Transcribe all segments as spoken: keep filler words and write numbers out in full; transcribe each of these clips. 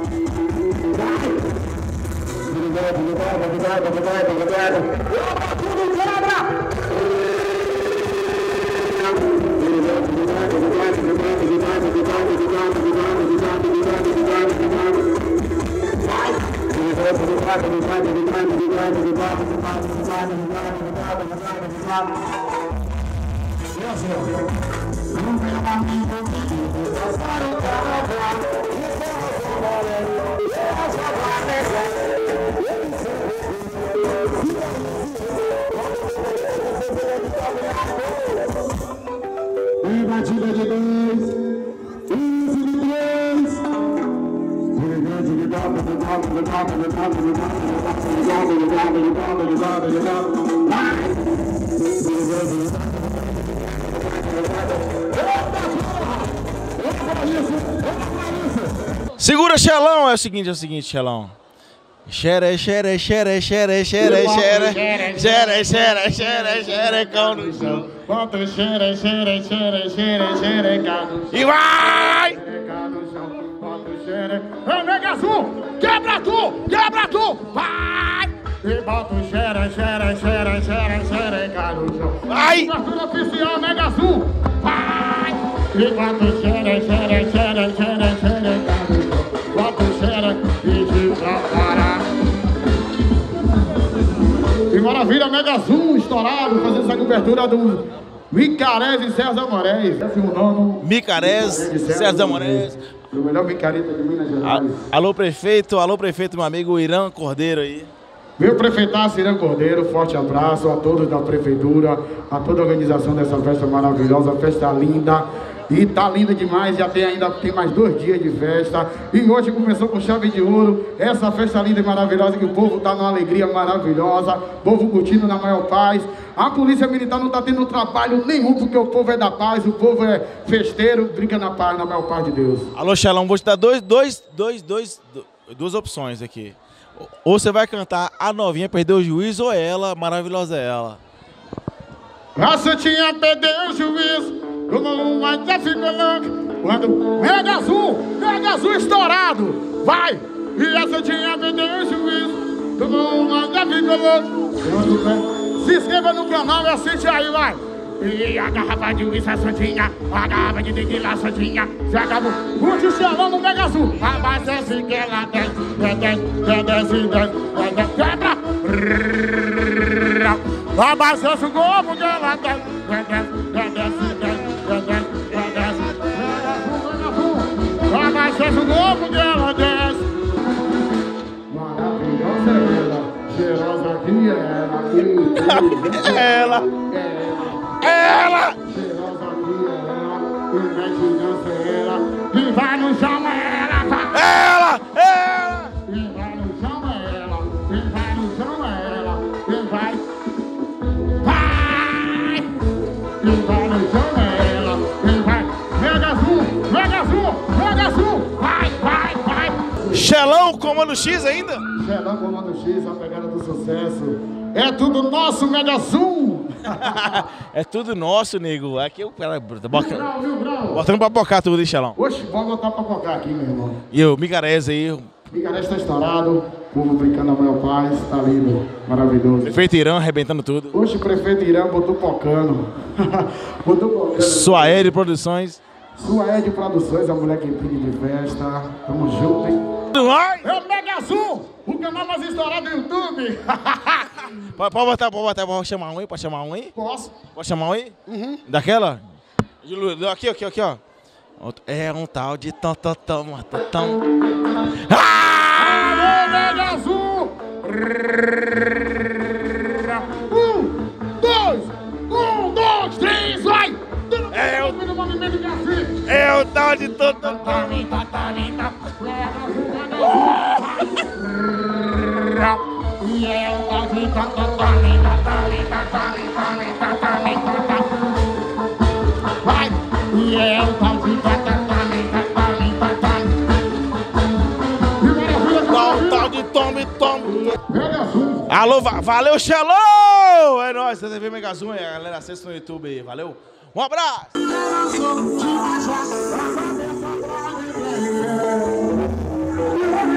E batida de dois, isso de três. Elegante de dobro, de dobro, de dobro, de dobro, de dobro, de dobro, de dobro, de dobro, de dobro, de dobro. Vai! Segura, Xelão. É o seguinte, é o seguinte, Xelão. Xere, xere, xere, xere, xere, xere, xere, xere, xere, xere, cão no chão. Bota o xere, xere, xere, xere, xere, cão. E vai! Bota o xere. É Mega Azul! Quebra tu! Quebra tu! Vai! E bota o xere, xere, xere, xere, xere, cão no chão. Vai! Cobertura oficial Mega Azul! Vai! E bota o xere, xere, xere, xere, xere, cão no chão. Bota o xere e de pra parar. E maravilha, Mega Azul estourado, fazendo essa cobertura do Micarés e César Moraes. Micarés, César Moraes. O melhor micareta de Minas Gerais. Alô, prefeito, alô, prefeito, meu amigo Irã Cordeiro aí. Meu prefeitaço Irã Cordeiro, forte abraço a todos da prefeitura, a toda a organização dessa festa maravilhosa, festa linda. E tá linda demais, já tem ainda tem mais dois dias de festa. E hoje começou com chave de ouro, essa festa linda e maravilhosa, que o povo tá numa alegria maravilhosa, o povo curtindo na maior paz. A polícia militar não tá tendo trabalho nenhum, porque o povo é da paz, o povo é festeiro, brinca na paz, na maior paz de Deus. Alô, Xelão, vou te dar dois, dois, dois, dois, duas opções aqui. Ou você vai cantar A Novinha Perdeu o Juízo, ou ela, Maravilhosa é Ela. A Santinha perdeu o juízo, o mundo já ficou louco. Quando Mega Azul, Mega Azul estourado, vai! E a Santinha perdeu o juízo, o mundo já ficou louco. Se inscreva no canal e assiste aí, vai! E a garrafa de uísque, a Santinha, a garrafa de tequila, a Santinha, se acabou. Curte o Xelão no Mega Azul, abastece que ela desce, desce, desce, desce, desce, quebra! Abastece o corpo que ela desce, desce, desce, desce, desce. Abastece o corpo que ela desce. Maravilhosa é ela, cheirosa aqui é ela. Ela! Ela! Cheirosa aqui é ela, e mete dança é ela. E vai no chão é ela, vai! Ela! Ela! E vai no chão é ela, e vai no chão é ela, e vai. Vai! E vai no chão é ela, e vai. Mega Azul, Mega Azul, Mega Azul, vai, vai, vai! Xelão, comando X ainda? Xelão, comando X, a pegada do sucesso. É tudo nosso, Mega Azul! É tudo nosso, nego. Aqui eu quero. Grau, mil grau. Botando pra pocar tudo, hein, Xelão? Oxe, pode botar pra focar aqui, meu irmão. E o Micarés aí, o Micarés está estourado, o povo brincando a maior paz, tá lindo, maravilhoso. prefeito Irã arrebentando tudo. Hoje o prefeito Irã botou pocando. Botou pocando. Suaere Produções. Suaere Produções, a mulher que entende de festa. Tamo junto, hein? Vai! É o Mega Azul, o canal mais estourado do YouTube. Pode, pode botar, pode botar, pode chamar um aí, pode chamar um aí? Posso? Pode chamar um aí? Uhum. Daquela? Aqui, aqui, aqui, ó. É um tal de tão, tão, tão, tão, tão. Ah! Alô, Mega Azul! Um, dois, um, dois, três, vai! É o, No movimento de assim. é o tal de tão, tão, tão. E é o tal de vai! E é o tal de Tal, tal de tome, tome. Mega Azul! Alô, va valeu, Xelão! É nóis, T V Mega Azul, a galera acessa no YouTube aí, valeu? Um abraço! Vai!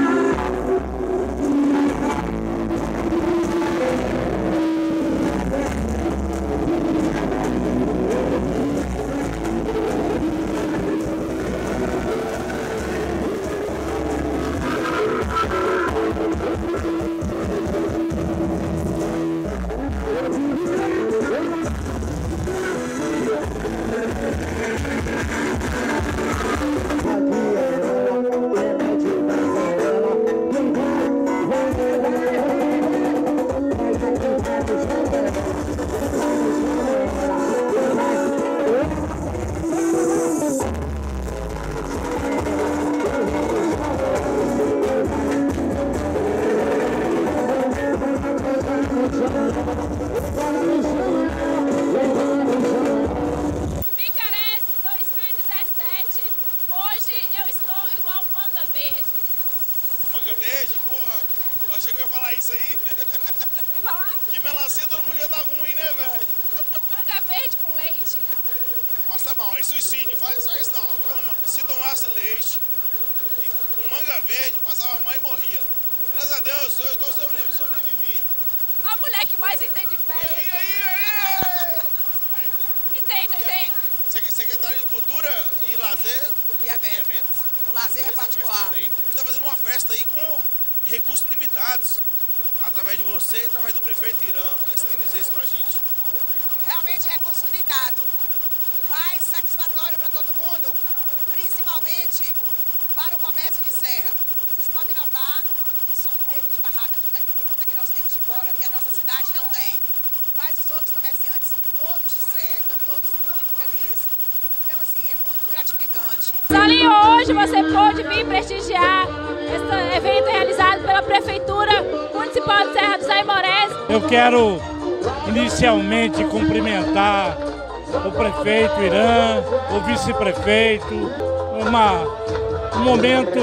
verde, porra. Eu achei que eu ia falar isso aí. Falar? Que melancia todo mundo já tá ruim, né, velho? Manga verde com leite. Passa mal, é suicídio, faz, faz isso não. Se tomasse leite e com manga verde, passava mal e morria. Graças a Deus, eu, eu sobrevivi, sobrevivi. A mulher que mais entende E festa. aí, aí, aí! Entendo, entendo. Secretário de Cultura e Lazer E eventos. e Eventos. O lazer é particular. Você está fazendo uma festa aí com recursos limitados. Através de você e através do prefeito Irã. O que você tem a dizer isso pra gente? Realmente recurso limitado, mas satisfatório para todo mundo, principalmente para o comércio de Serra. Vocês podem notar que só em termos de barracas de carne e fruta que nós temos fora, que a nossa cidade não tem. Mas os outros comerciantes são todos de Serra, estão todos muito felizes. Então, assim, é muito gratificante. Salinho, hoje você pôde vir prestigiar esse evento realizado pela Prefeitura Municipal de Serra dos Aimorés. Eu quero inicialmente cumprimentar o prefeito Irã, o vice-prefeito, uma, um momento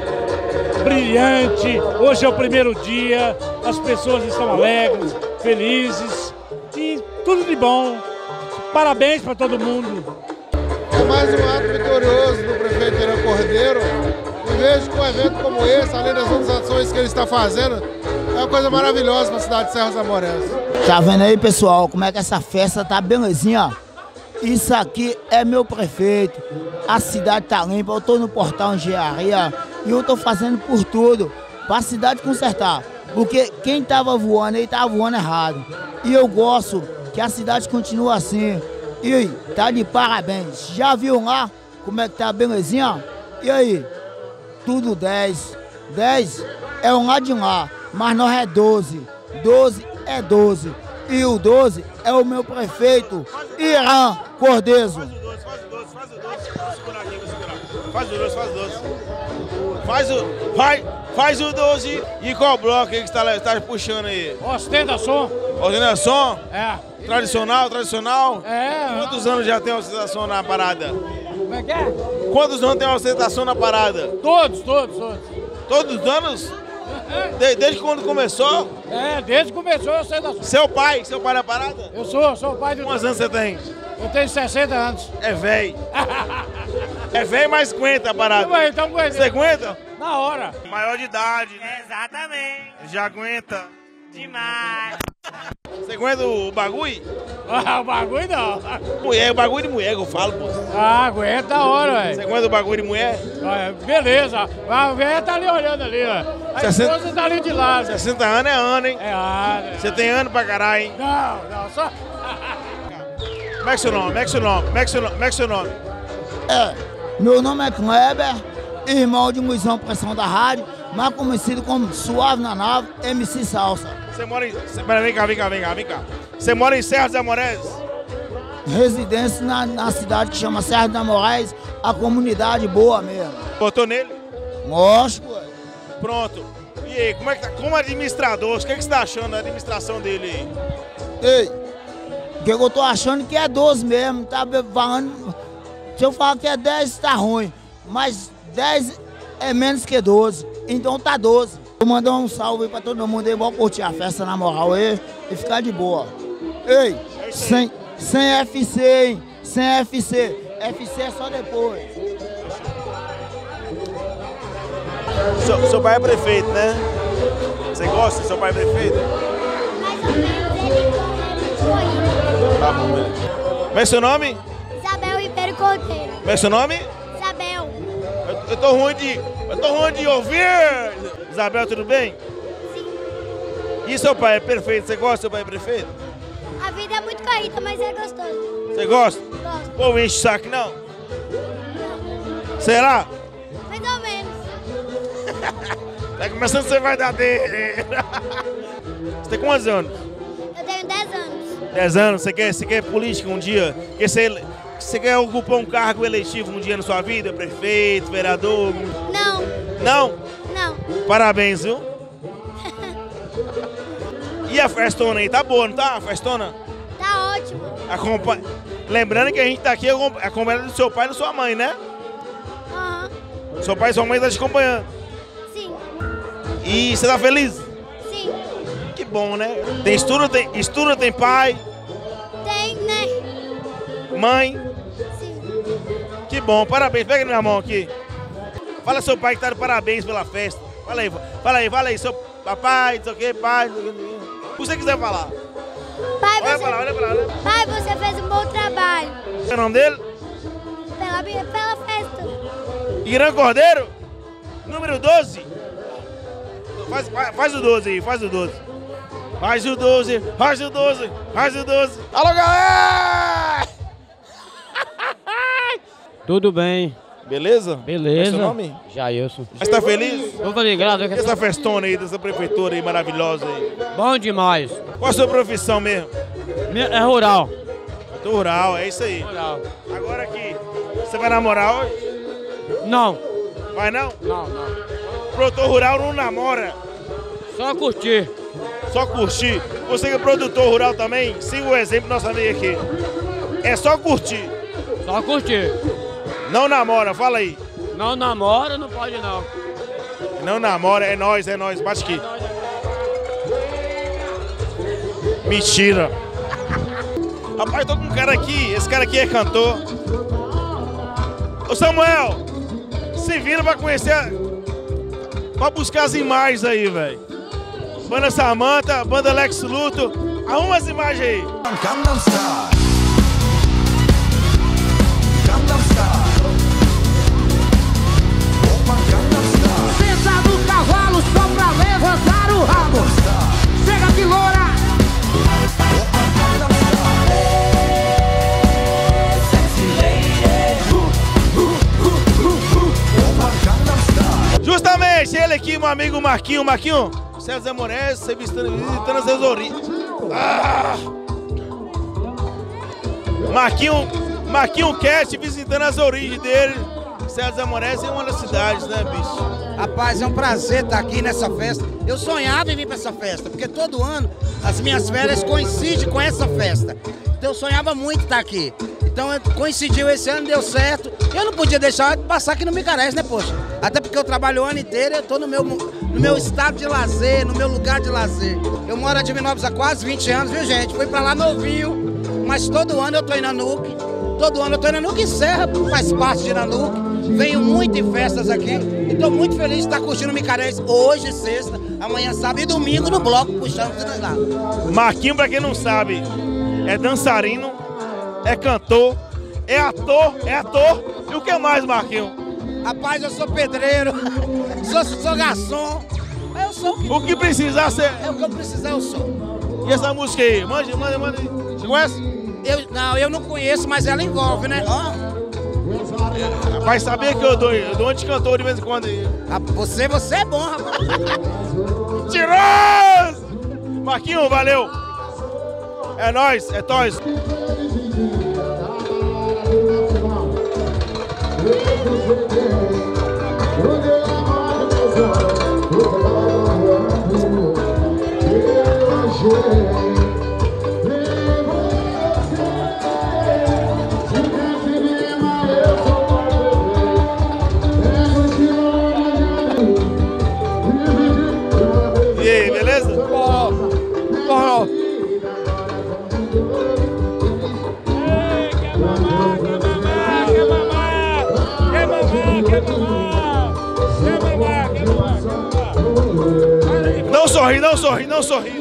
brilhante. Hoje é o primeiro dia, as pessoas estão alegres, felizes e tudo de bom. Parabéns para todo mundo. É mais um ato vitorioso do prefeito Irã Cordeiro. E vejo que um evento como esse, além das outras ações que ele está fazendo, é uma coisa maravilhosa para a cidade de Serra dos Aimorés. Tá vendo aí, pessoal, como é que essa festa tá belezinha? Isso aqui é meu prefeito. A cidade tá limpa, eu tô no portal Engenharia e eu tô fazendo por tudo para a cidade consertar. Porque quem tava voando aí tava voando errado. E eu gosto que a cidade continue assim. E tá de parabéns. Já viu lá como é que tá a belezinha? E aí? Tudo dez. dez é um lá de lá, mas nós é doze. doze é doze. E o doze é o meu prefeito, Irã Cordeiro. Faz o doce, faz o doce, faz o doce. Vou segurar aqui, vou segurar. Faz o doce, faz o doce. Faz o, faz, faz o doze. E qual bloco aí que você está tá puxando aí? Ostentação. Ostentação? É. Tradicional, tradicional? É. Quantos anos já tem ostentação na parada? Como é que é? Quantos anos tem ostentação na parada? Todos, todos, todos. Todos os anos? De, desde quando começou? É, desde que começou a ostentação. Seu pai, seu pai na parada? Eu sou, sou o pai de... Quantos anos você tem? Eu tenho sessenta anos. É velho. É velho, mas aguenta a parada. Ué, então aguenta. Você aguenta? Na hora. Maior de idade, né? Exatamente. Já aguenta. Demais. Você aguenta o bagulho? Ah, o bagulho não. Mulher, o bagulho de mulher que eu falo, pô. Ah, aguenta da hora, Você velho. aguenta o bagulho de mulher? Ah, beleza. A velha tá ali olhando ali, ó. A sessenta esposa tá ali de lado. sessenta anos é ano, hein? É, ah, Você tem ano pra caralho, hein? Não, não, só... Como é que é seu nome? Como é que é seu nome? Como é que é seu nome? Como é que é seu nome? É, meu nome é Kleber, irmão de Luizão Pressão da Rádio, mais conhecido como Suave na Nave, M C Salsa. Você mora em... Você... Pera, vem cá, vem cá, vem cá, vem cá. Você mora em Serra dos Aimorés? Residência na, na cidade que chama Serra dos Aimorés, a comunidade boa mesmo. Botou nele? Lógico, ué. Pronto. E aí, como é que tá? Como administrador, o que, é que você tá achando da administração dele aí? Ei, o que eu tô achando que é doze mesmo, tá falando... Se eu falar que é dez, tá ruim, mas dez é menos que doze, então tá doze. Vou mandar um salve aí pra todo mundo aí, vamos curtir a festa na moral aí e ficar de boa. Ei, sem, sem F C, hein? Sem F C. F C é só depois. Seu, seu pai é prefeito, né? Você gosta do seu pai é prefeito? Mais ou menos, ele foi. Tá bom, beleza. Como é seu nome? Isabel Ribeiro Cordeiro. Como é seu nome? Isabel. Eu, eu tô ruim de... Eu tô ruim de ouvir! Isabel, tudo bem? Sim. E seu pai é perfeito? Você gosta do seu pai é prefeito? A vida é muito corrida, mas é gostoso. Você gosta? Gosto. Pô, enche o saco, não? Será? Mais ou menos. Tá começando a ser verdadeiro. Você tem quantos anos? Eu tenho dez anos. dez anos. Você quer, você quer política um dia? Quer ser, você quer ocupar um cargo eletivo um dia na sua vida? Prefeito, vereador? Não, Não? não. Parabéns, viu? E a festona aí? Tá boa, não tá? A festona? Tá ótimo. Acompa... Lembrando que a gente tá aqui acompanhando do seu pai e da sua mãe, né? Aham. Seu pai e sua mãe estão te acompanhando. Sim. E você tá feliz? Sim. Que bom, né? Tem estudo, tem, estudo, tem pai? Tem, né? Mãe? Sim. Que bom, parabéns. Pega minha mão aqui. Fala seu pai que tá de parabéns pela festa. Fala aí, fala aí, fala aí, seu papai, não sei o que, pai. O que você quiser falar. Pai, Olha você... pra lá, olha pra lá. Olha. Pai, você fez um bom trabalho. Qual é o nome dele? Pela, pela festa. Irã Cordeiro? Número doze? Faz, faz o doze aí, faz o doze. Faz o doze, faz o doze, faz o doze. Alô, galera! Tudo bem. Beleza? Beleza. Qual é o seu nome? Jailson. Mas tá feliz? Tô ligado. E essa festona aí, dessa prefeitura aí maravilhosa aí? Bom demais. Qual a sua profissão mesmo? É rural. Rural, é isso aí. Rural. Agora aqui, você vai namorar hoje? Não. Vai não? Não, não. Produtor rural não namora. Só curtir. Só curtir. Você que é produtor rural também, siga o exemplo do nosso amigo aqui. É só curtir. Só curtir. Não namora, fala aí. Não namora, não pode não. Não namora, é nóis, é nóis. Bate aqui. Mentira. Rapaz, tô com um cara aqui, esse cara aqui é cantor. Ô Samuel, se vira pra conhecer, pra buscar as imagens aí, velho. Banda Samanta, banda Lex Luto, arruma as imagens aí. Gangnam Style. Gangnam Style. Opa, Gangnam Style. Senta no cavalo só pra levantar o rabo. Chega de loura. Opa, Gangnam Style. Sexy lady. Uh, uh, uh, uh, uh. Opa, Gangnam Style. Justamente ele aqui, meu amigo Marquinho. Marquinho, César Zé Moraes, você visitando, visitando as origens. Ah! Marquinho, Marquinho Cast visitando as origens dele. César Zé Moraes é uma das cidades, né, bicho? Rapaz, é um prazer estar aqui nessa festa. Eu sonhava em vir para essa festa, porque todo ano as minhas férias coincidem com essa festa. Então eu sonhava muito estar aqui. Então coincidiu esse ano, deu certo. Eu não podia deixar de passar aqui no Micarés, né, poxa? Até porque eu trabalho o ano inteiro, eu tô no meu, no meu estado de lazer, no meu lugar de lazer. Eu moro em Divinópolis há quase vinte anos, viu, gente? Fui pra lá novinho, mas todo ano eu tô em Nanuque. Todo ano eu tô em Nanuque e Serra faz parte de Nanuque. Venho muito em festas aqui e tô muito feliz de estar curtindo o Micarés hoje, sexta, amanhã, sábado e domingo no bloco, puxando tudo lá. Marquinho, pra quem não sabe, é dançarino, é cantor, é ator, é ator. E o que mais, Marquinho? Rapaz, eu sou pedreiro, sou, sou garçom. Eu sou o que, o que precisar ser. É o que eu precisar, eu sou. E essa música aí? Mande, mande, mande. Você conhece? Eu, não, eu não conheço, mas ela envolve, né? Ó. Vai saber que eu dou, eu dou um de cantor de vez em quando aí. Você, você é bom, rapaz. Tiroso! Marquinho, valeu! É nóis, é nóis. E aí, beleza? Bom, bom. Quer mamar, quer mamar, quer mamar, quer mamar, quer mamar, quer mamar. Não sorri, não sorri, não sorri.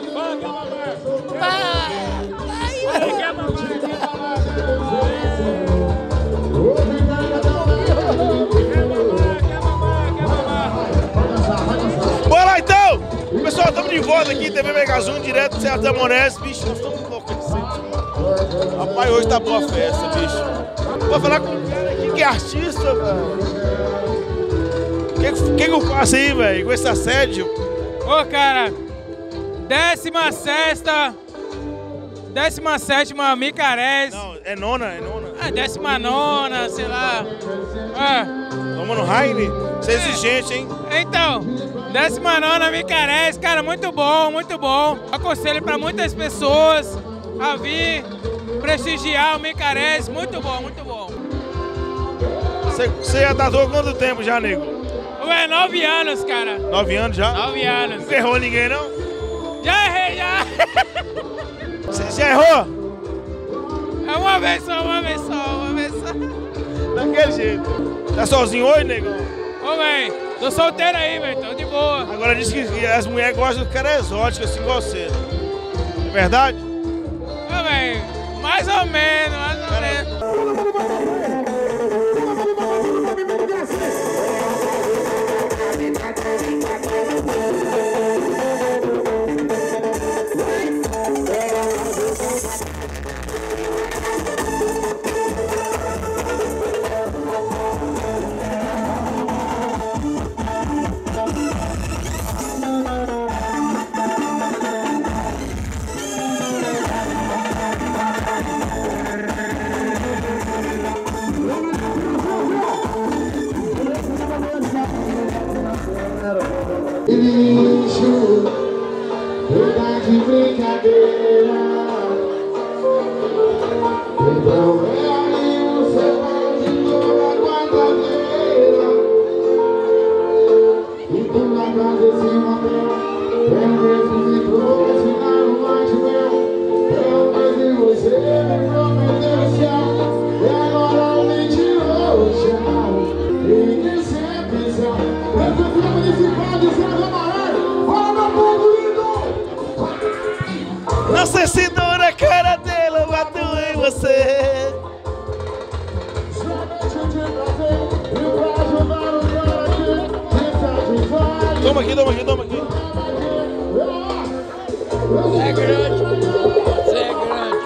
Bora então! Pessoal, estamos de volta aqui, T V Megazum, direto do César Zé Moraes. Bicho, nós estamos enlouquecendo. Rapaz, hoje tá boa a festa, bicho. Vou falar com um cara aqui que é artista, velho. O que, que, que eu faço aí, velho, com esse assédio? Ô, cara, décima sexta, décima sétima Micarés. Não, é nona, é nona. É, décima nona, sei lá. É. Tomando Heine? Você é exigente, hein? Então, décima nona Micarés, cara, muito bom, muito bom. Aconselho para muitas pessoas a vir prestigiar o Micarés, muito bom, muito bom. Você já tatuou há quanto tempo já, nego? Ué, nove anos, cara. Nove anos já? Nove anos. Nunca errou ninguém, não? Já errei, já. Você já errou? É uma vez só, uma vez só, uma vez só. Daquele jeito. Tá sozinho hoje, negão? Ô, véi, tô solteiro aí, velho, tô de boa. Agora diz que as mulheres gostam do cara exótico, assim igual você. É verdade? Ô, véi, mais ou menos, mais ou menos. Bicho, verdade de brincadeira. Então é aí você vai de toda quarta-feira. E tu na casa de cima meu, é o mesmo que trouxe lá no Matimel. É o mesmo que você me prometeu o céu. E agora me tirou o chão. E que sempre são. Prefeitura Municipal de Serra Amarela. Fala, meu povo lindo! Nossa senhora, a cara dela bateu em você. Toma aqui, toma aqui, toma aqui. É grande. Você é grande.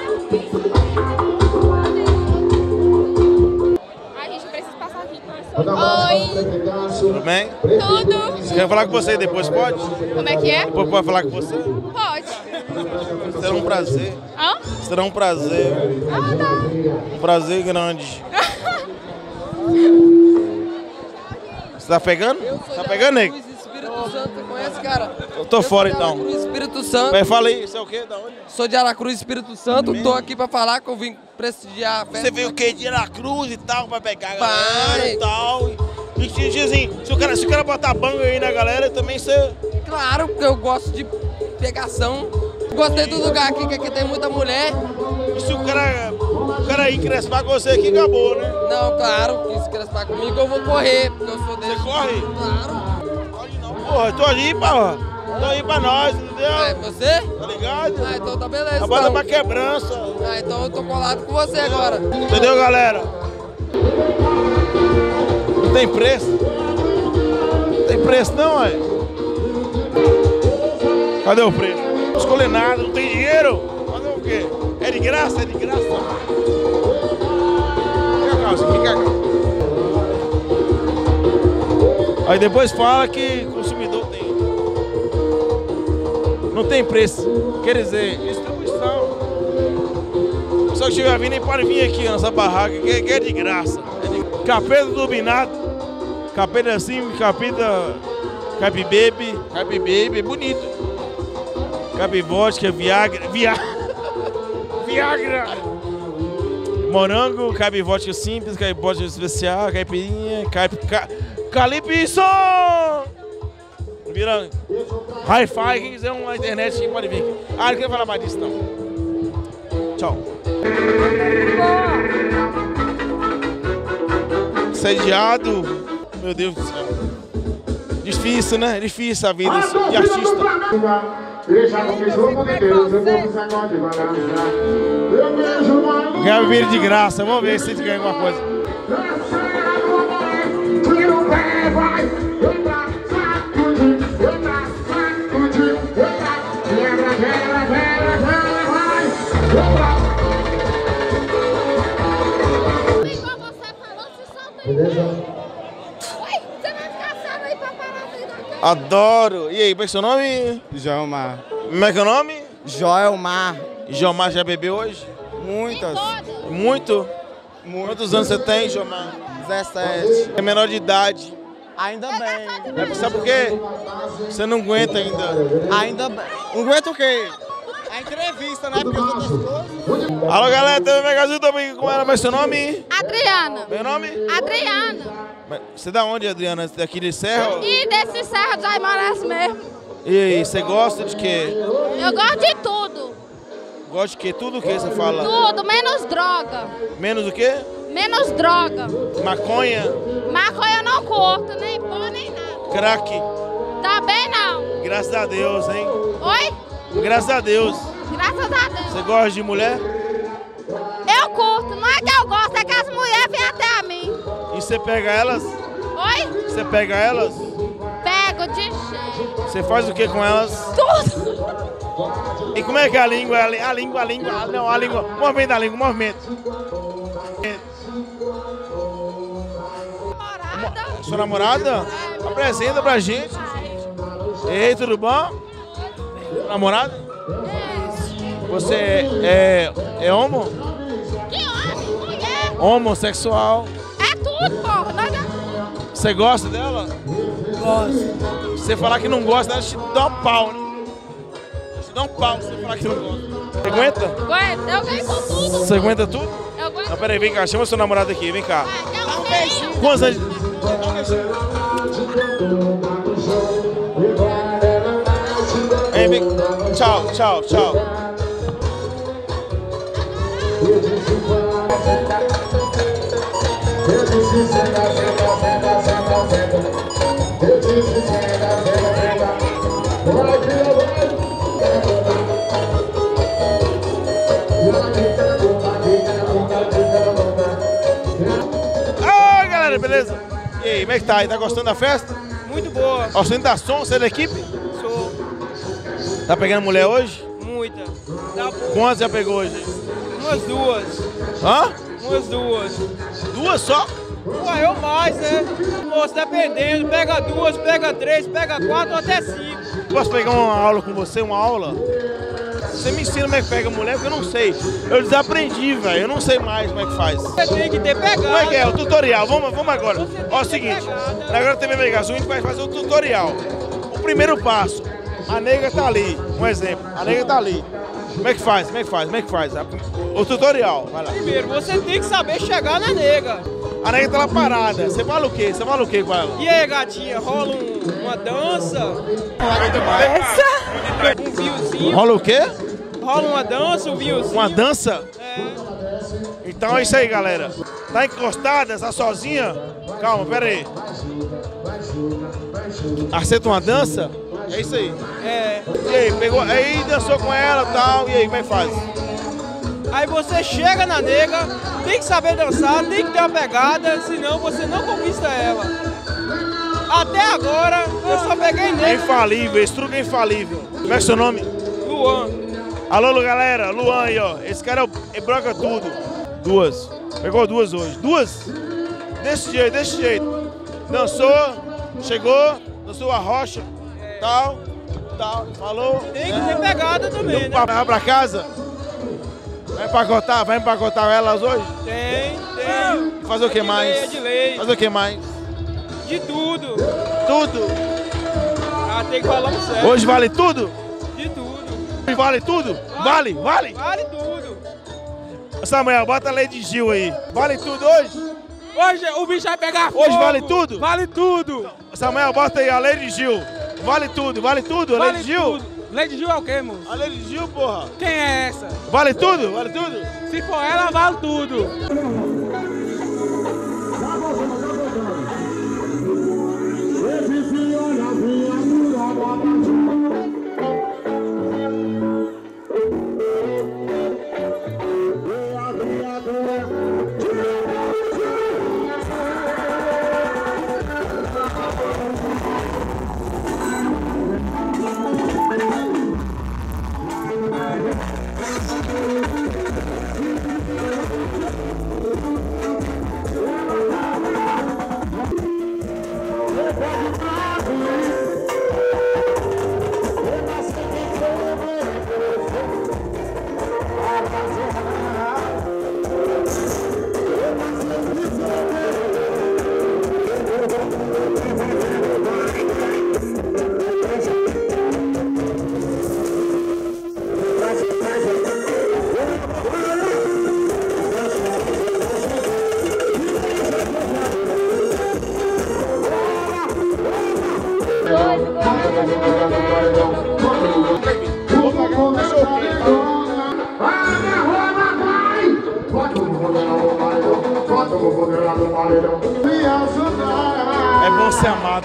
A gente precisa passar aqui com a Oi. Tudo bem? Tudo. Quer falar com você depois, pode? Como é que é? Depois pode falar com você? Pode. Será um prazer. Hã? Será um prazer. Ah, tá. Um prazer grande. Você tá pegando? Tá pegando, nego? Espírito Santo, você conhece, cara? Eu tô fora, então. Aracruz, Espírito Santo. Mas fala aí, você é o quê? Da onde? Sou de Aracruz, Espírito Santo. Tô aqui pra falar que eu vim prestigiar a festa. Você veio o quê? De Aracruz e tal, pra pegar a Pai. galera e tal. E que assim, se o cara, se o cara botar bango aí na galera, também você... Claro, porque eu gosto de pegação. Gostei do lugar aqui, que aqui tem muita mulher. E se o cara, o cara aí crespar com você aqui, acabou, né? Não, claro, que se crespar comigo eu vou correr, porque eu sou desse. Você corre? Claro. Porra, eu tô ali, porra. Tô aí pra nós, entendeu? É você? Tá ligado? Ah, então tá beleza. A banda então. pra quebrança. Ah, então eu tô colado com você agora. Entendeu, galera? Não tem preço? Não tem preço não, ué. Cadê o preço? Não escolher nada, não tem dinheiro. Fazer o quê? É de graça? É de graça? Fica a calça, fica a calça. Aí depois fala que consumidor tem. Não tem preço. Quer dizer, distribuição. O pessoal que estiver vindo, pode vir aqui na nossa barraca, que, que é de graça. É de... Capeta turbinado. Capeta assim, capeta Capibebe. Capibebe, é bonito. Capivótica, Viagra. Viagra. Viagra. Morango, caipivótica simples, caipivótica especial, caipirinha, caip... Ca... Calypso! Vira hi-fi, quem quiser uma internet pode vir aqui. Ah, não quero falar mais disso não. Tchau. Sediado, meu Deus do céu. Difícil, né? Difícil a vida de artista. Ganhar bebida de graça, vamos ver se a gente ganha alguma coisa. Beleza? Oi, você vai ficar assado aí pra parar aí na cara? Adoro. E aí, como é seu nome? Joelmar. Como é que é o nome? Joelmar. Joelmar já bebeu hoje? Muitas. Muito? Muito. Quantos anos você tem, Joelmar? dezessete. É menor de idade. Ainda bem. É, sabe por quê? Você não aguenta ainda. Ainda bem. Não aguenta o quê? A entrevista, né? Porque as outras coisas. Alô, galera, tem o Megazil também com ela, mas seu nome? Adriana. Meu nome? Adriana. Mas você da onde, Adriana? Daqui de Serra? E desse Serra dos Aimorés mesmo. E aí, você gosta de quê? Eu gosto de tudo. Gosta de quê? Tudo o que você fala? Tudo, menos droga. Menos o quê? Menos droga. Maconha? Maconha eu não curto, nem pó, nem nada. Crack? Também não. Graças a Deus, hein? Oi? Graças a Deus. Graças a Deus. Você gosta de mulher? Eu curto, não é que eu gosto, é que as mulheres vêm até a mim. E você pega elas? Oi? Você pega elas? Pego de jeito. Você faz o que com elas? Tudo. E como é que é a língua? A língua, a língua, não, a língua. Movimento da língua, movimento. Namorada. Sua namorada? Apresenta pra gente. Ei, tudo bom? Namorada? Você é, é, é homo? Que homem? Mulher? Homossexual? É tudo, porra. Nós é... Você gosta dela? Gosto. Se você falar que não gosta, ela te dá um pau, né? Te dá um pau se você falar que não gosta. Você aguenta? Aguenta, eu ganho com tudo. Você aguenta tudo? Eu aguento. Não, peraí, vem cá, chama seu namorado aqui, vem cá. Dá um beijinho. Quantos anos? Vem, vem. Tchau, tchau, tchau. Ah, galera, beleza? E aí, como é que tá aí? Tá gostando da festa? Muito boa. Ostentação, você é da equipe? Sou. Tá pegando mulher hoje? Muita. Tá boa. Quantas já pegou hoje? Umas duas. Hã? Umas duas. Duas só? Ué, eu mais, né? Moço, dependendo. Pega duas, pega três, pega quatro ou até cinco. Posso pegar uma aula com você, uma aula? Você me ensina como é que pega mulher, porque eu não sei. Eu desaprendi, velho. Eu não sei mais como é que faz. Você tem que ter pegado. Como é que é? O tutorial. Vamos, vamos agora. Ó, é o seguinte. Na Agora T V Mega Azul, a gente vai fazer o tutorial. O primeiro passo. A nega tá ali. Um exemplo. A nega tá ali. Como é que faz? Como é que faz? Como é que faz? O tutorial. Vai lá. Primeiro, você tem que saber chegar na nega. A nega tá lá parada. Você fala o quê? Você fala o quê com ela? E aí, gatinha, rola um, uma dança? Um vinhozinho. Rola o quê? Rola uma dança, um vinhozinho. Uma dança? É. Então é isso aí, galera. Tá encostada, tá sozinha? Calma, pera aí. Aceita uma dança? É isso aí. É. E aí, pegou, aí dançou com ela e tal, e aí, como é que faz? Aí você chega na nega, tem que saber dançar, tem que ter uma pegada, senão você não conquista ela. Até agora, eu só peguei É nega. infalível, esse truque é infalível. Como é que é seu nome? Luan. Alô, galera, Luan aí, ó. Esse cara é o- é broca tudo. Duas. Pegou duas hoje. Duas? Desse jeito, desse jeito. Dançou, chegou, dançou a rocha, tal, tal, falou. Tem que ter pegada também, né? Vai pra casa? Vai empacotar? Vai empacotar elas hoje? Tem, tem. Fazer o que É de mais? lei, é de lei. Fazer o que mais? De tudo. Tudo? Ah, tem que falar sério. Hoje vale tudo? De tudo. Hoje vale tudo? Vale? Vale? Vale tudo. Samuel, bota a lei de Gil aí. Vale tudo hoje? Hoje o bicho vai pegar fogo. Hoje vale tudo? Vale tudo. Samuel, bota aí a lei de Gil. Vale tudo, vale tudo? A lei Vale de Gil? tudo. Lei de Gil é o quê, moço? A lei de Gil, porra. Quem é essa? Vale tudo? Vale tudo? Se for ela, vale tudo. Vou pagar um cachorro quente. Vai, derrama, vai! Bota o bumbum no paredão, bota o bumbum no paredão. É bom ser amado.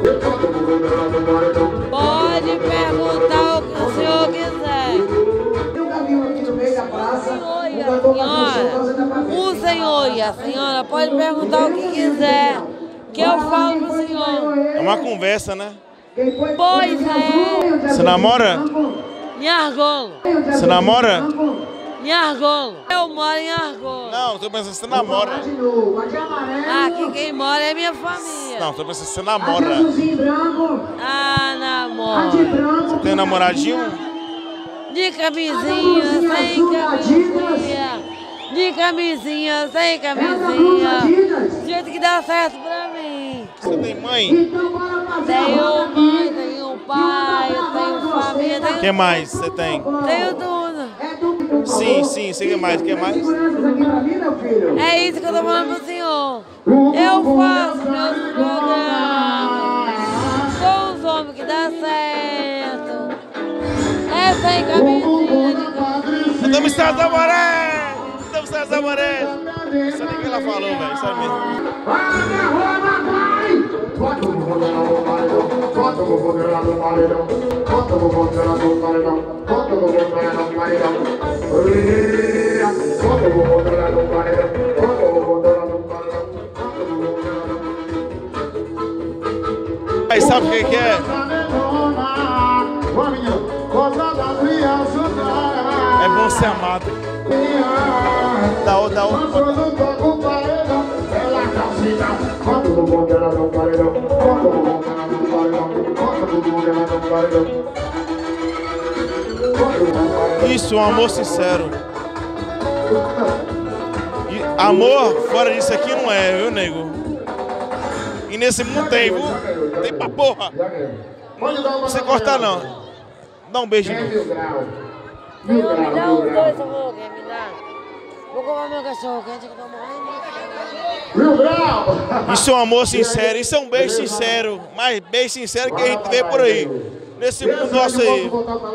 Pode perguntar o que o senhor quiser. Tem um caminho aqui no meio da praça. Senhora, o senhor e a senhora pode perguntar o que quiser, que eu falo pro senhor. É uma conversa, né? Pois é. Você namora? Em Argolo. Você namora? Em Argolo. Eu moro em Argolo. Não, tô pensando que você namora. Aqui quem mora é minha família. Não, tô pensando que você namora. Ah, namoro. Você tem um namoradinho? De camisinha, sem camisinha. De camisinha, sem camisinha. Do jeito que dá certo pra mim. Você tem mãe? Tenho mãe, tenho pai, tenho família. Tenho... O que mais você tem? Tenho tudo. Sim, sim, sei que mais. O que mais? É isso que eu tô falando pro senhor. Eu faço meus programas com os homens que dá certo. É sem camisinha de camisinha. Estamos em Estados Amoré! Estamos em Estados Amoré! Não sei nem o que ela falou, velho. Isso é mesmo. Bota o bumbum no paredão, bota o bumbum no paredão, bota o bumbum no paredão, bota o bumbum no paredão. Bota o bumbum no paredão, bota o bumbum no paredão. Aí sabe o que que é? É bom ser amado. Da outra, da outra. Bota o bumbum dela no paredão, bota o bumbum dela no paredão, bota o bumbum dela no paredão. Isso, um amor sincero. E amor fora disso aqui não é, viu, nego? E nesse mundo tem, viu? Tem pra porra. Não você cortar não. Dá um beijo de novo. Senhor, me dá os dois, se eu quer me dar. Vou comer meu cachorro quente que eu tô morrendo. Isso é um amor sincero, isso é um beijo sincero. Mas beijo sincero que a gente vê por aí. Nesse mundo nosso aí.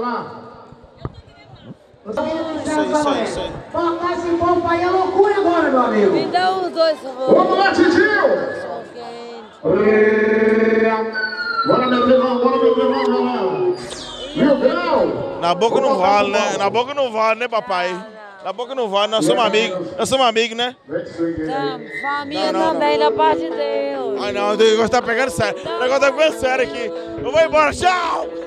Isso aí, isso aí, isso aí. Tocar esse povo aí é loucura agora, meu amigo. Me dá os dois, por favor. Vamos lá, Tidinho! Bora, meu irmão, bora, meu irmão, Mil grau! Na boca não vale, né? Na boca não vale, né, papai? Na boca não vale, nós somos amigos. Nós somos amigos, né? Estamos. Família Não, não, também, da parte de Deus. Ai, não, o negócio tá pegando sério. O negócio tá pegando sério aqui. Eu vou embora, tchau!